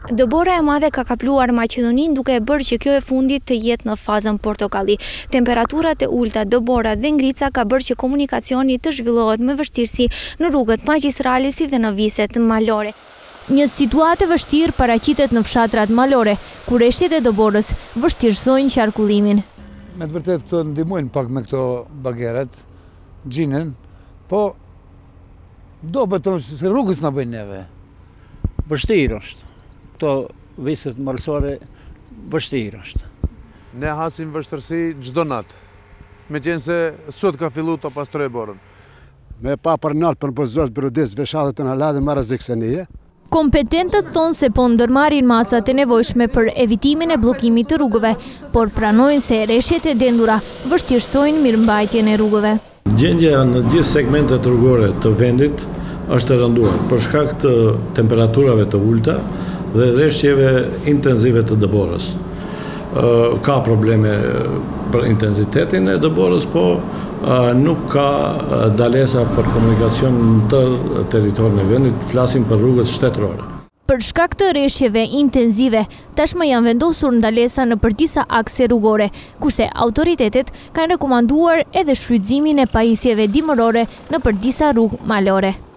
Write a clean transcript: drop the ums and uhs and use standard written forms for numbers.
Dëbora e madhe ka kapluar Maqedoninë duke e bërë që kjo e fundit të jetë në fazën portokalli. Temperaturat e ulta, dëbora dhe ngrica ka bërë që komunikacioni të zhvillohet me vështirësi në rrugët magjistrale si dhe në viset malore. Një situatë e vështirë paraqitet në fshatrat malore, ku rreshtet e dëborës vështirësojnë qarkullimin. Me të vërtetë këto ndihmojnë pak me këto bageret, xhinën, po do beton se rrugës na bëjnë neve. Vështirë është. Këto viset malësore vështirë është. Ne hasim vështërsi çdo natë, me qenë se sot ka fillu të pastroj borën. Me pa për natë për pëzos bërëdis veshatët të në ladhe më rëzik se nije. Kompetentët thonë se po ndërmarrin masat e nevojshme për evitimin e bllokimit të rrugëve, por pranojnë se rreshtet e dendura vështirësojnë mirëmbajtjen e rrugëve. Gjendja në gjithë segmentet rrugore të vendit është e rënduar për shkak të temperaturave të ulta dhe rreshtjeve intenzive të dëborës. Ka probleme për intensitetin e dëborës, po nuk ka dalesa për komunikacion në tërë territorin e vendit, flasim për rrugët shtetërore. Për shkak të rreshtjeve intenzive, tashmë janë vendosur ndalesa në për disa akse rrugore, kurse autoritetet kanë rekomanduar edhe shfrytëzimin e pajisjeve dimërore në për disa rrugë malore.